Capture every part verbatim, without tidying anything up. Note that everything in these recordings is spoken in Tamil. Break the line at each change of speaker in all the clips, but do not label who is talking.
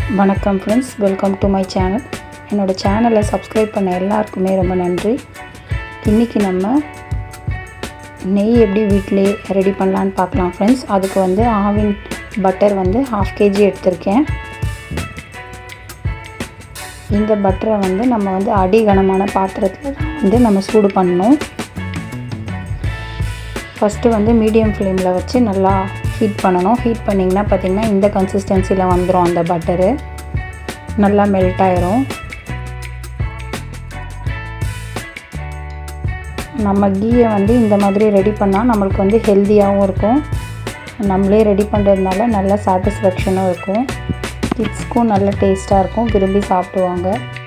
வணக்கம் friends, welcome to my channel. என்னோடய சேனலை சப்ஸ்கிரைப் பண்ண எல்லாருக்குமே ரொம்ப நன்றி. இன்றைக்கி நம்ம நெய் எப்படி வீட்டிலே ரெடி பண்ணலான்னு பார்க்கலாம் ஃப்ரெண்ட்ஸ். அதுக்கு வந்து ஆவின் பட்டர் வந்து ஹாஃப் கேஜி எடுத்திருக்கேன். இந்த பட்டரை வந்து நம்ம வந்து அடி கனமான பாத்திரத்தில் வந்து நம்ம சூடு பண்ணணும். ஃபஸ்ட்டு வந்து மீடியம் ஃப்ளேமில் வச்சு நல்லா ஹீட் பண்ணணும். ஹீட் பண்ணிங்கன்னா பார்த்திங்கன்னா இந்த கன்சிஸ்டன்சியில் வந்துடும். அந்த பட்டரு நல்லா மெல்ட் ஆயிரும். நம்ம கீயை வந்து இந்த மாதிரி ரெடி பண்ணால் நம்மளுக்கு வந்து ஹெல்த்தியாகவும் இருக்கும். நம்மளே ரெடி பண்ணுறதுனால நல்ல சாட்டிஸ்ஃபேக்ஷனும் இருக்கும். கிட்ஸ்க்கும் நல்ல டேஸ்ட்டாக இருக்கும், விரும்பி சாப்பிடுவாங்க.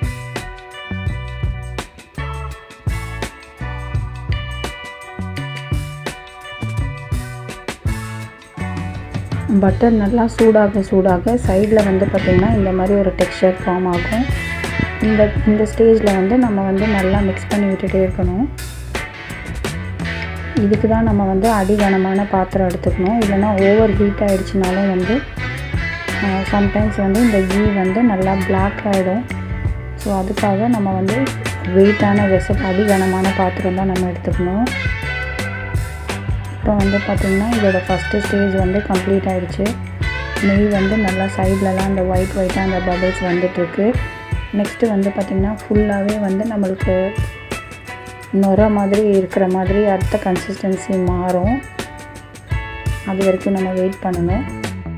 பட்டர் நல்லா சூடாக சூடாக சைடில் வந்து பார்த்திங்கன்னா இந்த மாதிரி ஒரு டெக்ஸ்சர் ஃபார்ம் ஆகும். இந்த இந்த ஸ்டேஜில் வந்து நம்ம வந்து நல்லா மிக்ஸ் பண்ணி விட்டுட்டே இருக்கணும். இதுக்கு தான் நம்ம வந்து அடிகனமான பாத்திரம் எடுத்துக்கணும். இல்லைனா ஓவர் ஹீட் ஆகிடுச்சினாலும் வந்து சம்டைம்ஸ் வந்து இந்த கீ வந்து நல்லா பிளாக் ஆகிடும். ஸோ அதுக்காக நம்ம வந்து வெயிட்டான வெசல் அடிகனமான பாத்திரம் தான் நம்ம எடுத்துக்கணும். இப்போ வந்து பார்த்திங்கன்னா இதோட ஃபஸ்ட்டு ஸ்டேஜ் வந்து கம்ப்ளீட் ஆகிடுச்சு. நெய் வந்து நல்லா சைட்லலாம் அந்த ஒயிட் ஒயிட்டாக அந்த பபிள்ஸ் வந்துட்டுருக்கு. நெக்ஸ்ட்டு வந்து பார்த்திங்கன்னா ஃபுல்லாகவே வந்து நம்மளுக்கு நுர மாதிரி இருக்கிற மாதிரி அடுத்த கன்சிஸ்டன்சி மாறும். அது வரைக்கும் நம்ம வெயிட் பண்ணணும்.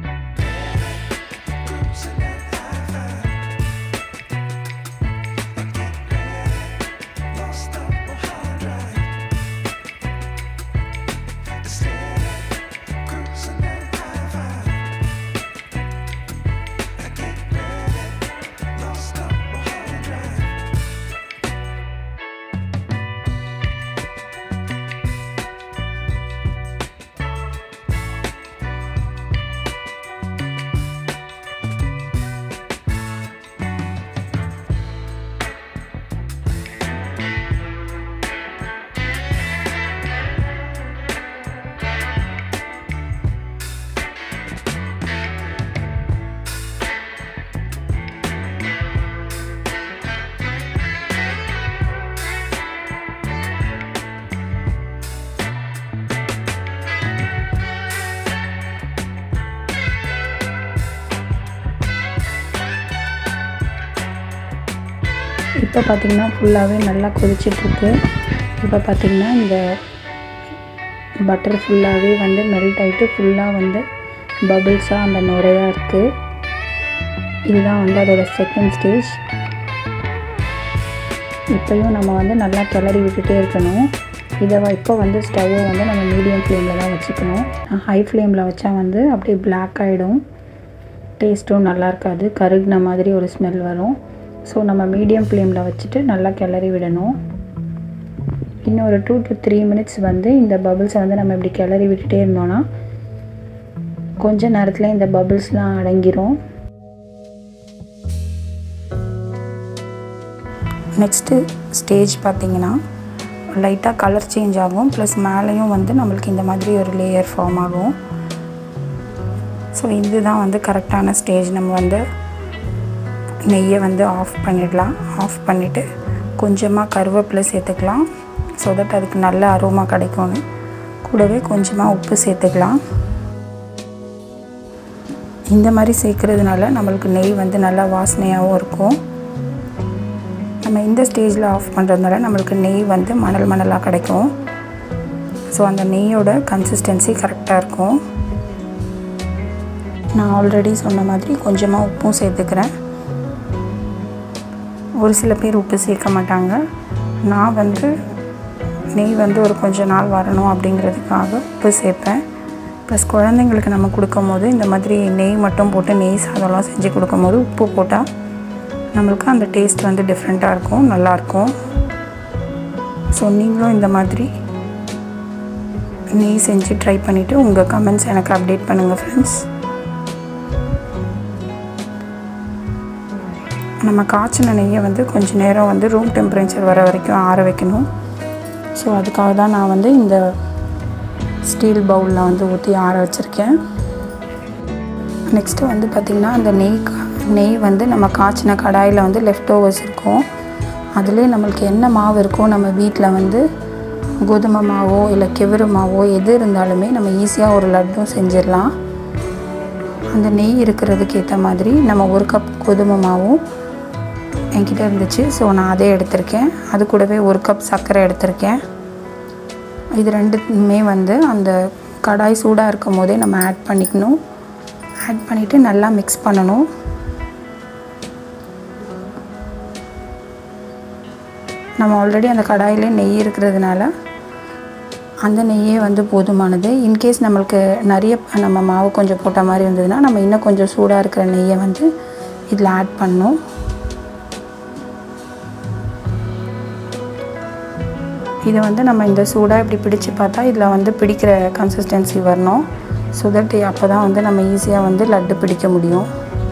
இப்போ பார்த்திங்கன்னா ஃபுல்லாகவே நல்லா கொதிச்சிட்ருக்கு. இப்போ பார்த்திங்கன்னா இந்த பட்டர் ஃபுல்லாகவே வந்து மெல்ட் ஆகிட்டு ஃபுல்லாக வந்து பபிள்ஸாக அந்த நுரையாக இருக்குது. இதுதான் வந்து அதோட செகண்ட் ஸ்டேஜ். இப்போயும் நம்ம வந்து நல்லா கிளறி விட்டுட்டே இருக்கணும். இதை இப்போ வந்து ஸ்டவ்வை வந்து நம்ம மீடியம் ஃப்ளேமில் தான் வச்சுக்கணும். ஹை ஃப்ளேமில் வச்சா வந்து அப்படியே பிளாக் ஆகிடும். டேஸ்ட்டும் நல்லா இருக்காது, கருகின மாதிரி ஒரு ஸ்மெல் வரும். ஸோ நம்ம மீடியம் ஃப்ளேமில் வச்சுட்டு நல்லா கிளறி விடணும். இன்னும் ஒரு டூ டு த்ரீ மினிட்ஸ் வந்து இந்த பபிள்ஸை வந்து நம்ம இப்படி கிளறி விட்டுட்டே இருந்தோன்னா கொஞ்ச நேரத்தில் இந்த பபிள்ஸ்லாம் அடங்கிரும். நெக்ஸ்ட்டு ஸ்டேஜ் பார்த்திங்கன்னா லைட்டாக கலர் சேஞ்ச் ஆகும். ப்ளஸ் மேலேயும் வந்து நம்மளுக்கு இந்த மாதிரி ஒரு லேயர் ஃபார்ம் ஆகும். ஸோ இதுதான் வந்து கரெக்டான ஸ்டேஜ். நம்ம வந்து நெய்யை வந்து ஆஃப் பண்ணிடலாம். ஆஃப் பண்ணிவிட்டு கொஞ்சமாக கருவேப்பிலை சேர்த்துக்கலாம். ஸோ தட் அதுக்கு நல்ல அரோமா கிடைக்கும்னு. கூடவே கொஞ்சமாக உப்பு சேர்த்துக்கலாம். இந்த மாதிரி சேர்க்குறதுனால நம்மளுக்கு நெய் வந்து நல்லா வாசனையாகவும் இருக்கும். நம்ம இந்த ஸ்டேஜில் ஆஃப் பண்ணுறதுனால நம்மளுக்கு நெய் வந்து மணல் மணலாக கிடைக்கும். ஸோ அந்த நெய்யோட கன்சிஸ்டன்சி கரெக்டாக இருக்கும். நான் ஆல்ரெடி சொன்ன மாதிரி கொஞ்சமாக உப்பும் சேர்த்துக்கிறேன். ஒரு சில பேர் உப்பு சேர்க்க மாட்டாங்க. நான் வந்து நெய் வந்து ஒரு கொஞ்ச நாள் வரணும் அப்படிங்கிறதுக்காக உப்பு சேர்ப்பேன். ப்ளஸ் குழந்தைங்களுக்கு நம்ம கொடுக்கும் போது இந்த மாதிரி நெய் மட்டும் போட்டு நெய் சாதம்லாம் செஞ்சு கொடுக்கும் போது உப்பு போட்டால் நம்மளுக்கு அந்த டேஸ்ட் வந்து டிஃப்ரெண்ட்டாக இருக்கும், நல்லாயிருக்கும். ஸோ நீங்களும் இந்த மாதிரி நெய் செஞ்சு ட்ரை பண்ணிவிட்டு உங்கள் கமெண்ட்ஸ் எனக்கு அப்டேட் பண்ணுங்கள் ஃப்ரெண்ட்ஸ். நம்ம காய்ச்சின நெய்யை வந்து கொஞ்சம் நேரம் வந்து ரூம் டெம்பரேச்சர் வர வரைக்கும் ஆற வைக்கணும். ஸோ அதுக்காக தான் நான் வந்து இந்த ஸ்டீல் பவுலில் வந்து ஊற்றி ஆற வச்சுருக்கேன். நெக்ஸ்ட்டு வந்து பார்த்திங்கன்னா அந்த நெய் நெய் வந்து நம்ம காய்ச்சின கடாயில் வந்து லெஃப்ட் ஓவர்ஸ் இருக்கும். அதுலேயே நம்மளுக்கு என்ன மாவு இருக்கோ நம்ம வீட்டில் வந்து கோதுமை மாவோ இல்லை கெவுரு மாவோ எது இருந்தாலுமே நம்ம ஈஸியாக ஒரு லட்டும் செஞ்சிடலாம். அந்த நெய் இருக்கிறதுக்கு ஏற்ற மாதிரி நம்ம ஒரு கப் கோதுமை மாவும் என்கிட்ட இருந்துச்சு. ஸோ நான் அதே எடுத்திருக்கேன். அது கூடவே ஒரு கப் சர்க்கரை எடுத்திருக்கேன். இது ரெண்டுமே வந்து அந்த கடாய் சூடாக இருக்கும் போதே நம்ம ஆட் பண்ணிக்கணும். ஆட் பண்ணிவிட்டு நல்லா மிக்ஸ் பண்ணணும். நம்ம ஆல்ரெடி அந்த கடாயிலே நெய் இருக்கிறதுனால அந்த நெய்யே வந்து போதுமானது. இன்கேஸ் நம்மளுக்கு நிறைய நம்ம மாவு கொஞ்சம் போட்ட மாதிரி இருந்ததுன்னா நம்ம இன்னும் கொஞ்சம் சூடாக இருக்கிற நெய்யை வந்து இதில் ஆட் பண்ணணும். இதை வந்து நம்ம இந்த சூடாக இப்படி பிடிச்சு பார்த்தா இதில் வந்து பிடிக்கிற கன்சிஸ்டன்சி வரணும். ஸோ தட் அப்போ தான் வந்து நம்ம ஈஸியாக வந்து லட்டு பிடிக்க முடியும்.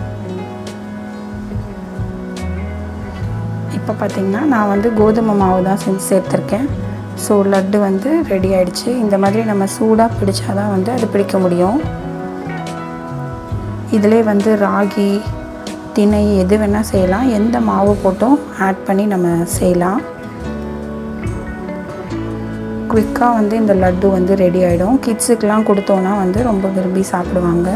இப்போ பார்த்திங்கன்னா நான் வந்து கோதுமை மாவு தான் செஞ்சு சேர்த்துருக்கேன். ஸோ லட்டு வந்து ரெடி ஆகிடுச்சு. இந்த மாதிரி நம்ம சூடாக பிடிச்சா தான் வந்து அது பிடிக்க முடியும். இதிலே வந்து ராகி திணை எது வேணால் செய்யலாம். எந்த மாவு போட்டும் ஆட் பண்ணி நம்ம செய்யலாம். குவிக்காக வந்து இந்த லட்டு வந்து ரெடி ஆகிடும். கிட்ஸுக்கெலாம் கொடுத்தோன்னா வந்து ரொம்ப விரும்பி சாப்பிடுவாங்க.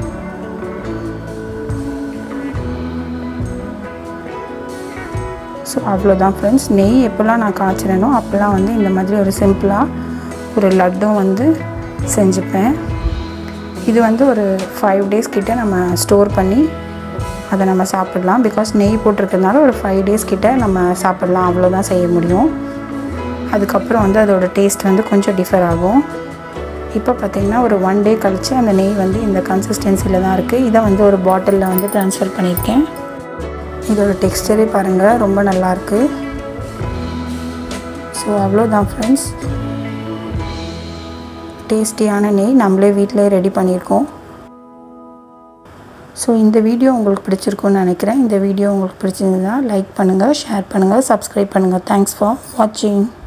ஸோ அவ்வளோதான் ஃப்ரெண்ட்ஸ். நெய் எப்போல்லாம் நான் காய்ச்சினோ அப்போல்லாம் வந்து இந்த மாதிரி ஒரு சிம்பிளாக ஒரு லட்டும் வந்து செஞ்சுப்பேன். இது வந்து ஒரு ஃபைவ் டேஸ் கிட்டே நம்ம ஸ்டோர் பண்ணி அதை நம்ம சாப்பிடலாம். பிகாஸ் நெய் போட்டிருக்கிறதுனால ஒரு ஃபைவ் டேஸ் கிட்டே நம்ம சாப்பிடலாம். அவ்வளோதான் செய்ய முடியும். அதுக்கப்புறம் வந்து அதோடய டேஸ்ட் வந்து கொஞ்சம் டிஃபர் ஆகும். இப்போ பார்த்திங்கன்னா ஒரு ஒன் டே கழித்து அந்த நெய் வந்து இந்த கன்சிஸ்டன்சியில் தான் இருக்குது. இதை வந்து ஒரு பாட்டிலில் வந்து ட்ரான்ஸ்ஃபர் பண்ணியிருக்கேன். இதோட டெக்ஸ்டரே பாருங்கள் ரொம்ப நல்லாயிருக்கு. ஸோ அவ்வளோதான் ஃப்ரெண்ட்ஸ். டேஸ்டியான நெய் நம்மளே வீட்டிலே ரெடி பண்ணியிருக்கோம். ஸோ இந்த வீடியோ உங்களுக்கு பிடிச்சிருக்குன்னு நினைக்கிறேன். இந்த வீடியோ உங்களுக்கு பிடிச்சிருந்ததுன்னா லைக் பண்ணுங்கள், ஷேர் பண்ணுங்கள், சப்ஸ்கிரைப் பண்ணுங்கள். தேங்க்ஸ் ஃபார் வாட்சிங்.